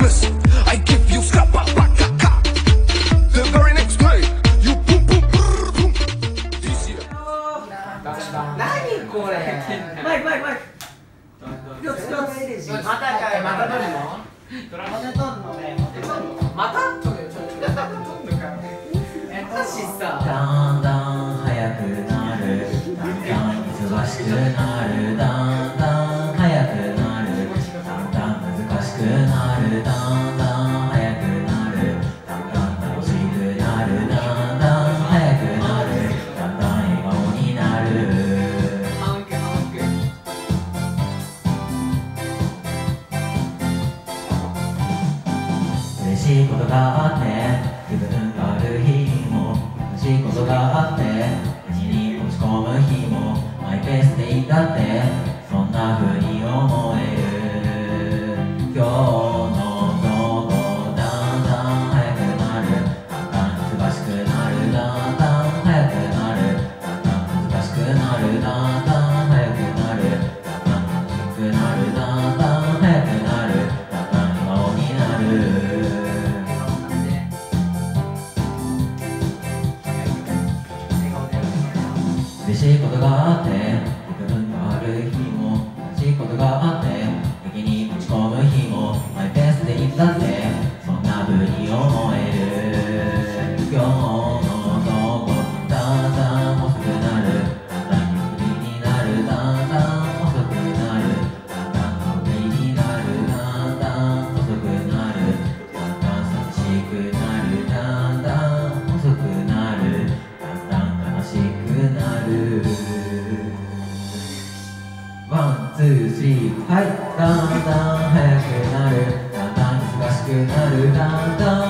Christmas, I give you scrappa pakaka. The very next day, you boom boom brrr, boom. This year. 何これ。マイク。一つ。またかい、また撮るの？また撮るのね。また？ だんだん早くなる、だんだん忙しくなる、だんだん早くなる、だんだん難しくなる、だんだん早くなる、だんだん楽しくなる、だんだん早くなる、だんだん笑顔になる。嬉しいことがあって気分が悪い日も、悲しいことがあって無事に落ち込む日も、マイペースでいいんだって、そんな風に思える。今日の午後、だんだん早くなる、だんだん忙しくなる、だんだん早くなる、だんだん難しくなる、だんだん早くなる、だんだん楽しくなる、だんだん早くなる、だんだん笑顔になる。嬉しいことがあって気分が悪い日も、悲しいことがあって時に落ち込む日も、マイペースでいいんだって、そんな風に思える。今日の午後、だんだん遅くなる、だんだんゆっくりになる、だんだん遅くなる、だんだん遠くになる、だんだん遅くなる、だんだん寂しくなる、だんだん遅くなる、だんだん悲しくなる。ワン、ツー、スリー、はい。だんだん早くなる、だんだん難しくなる、だんだん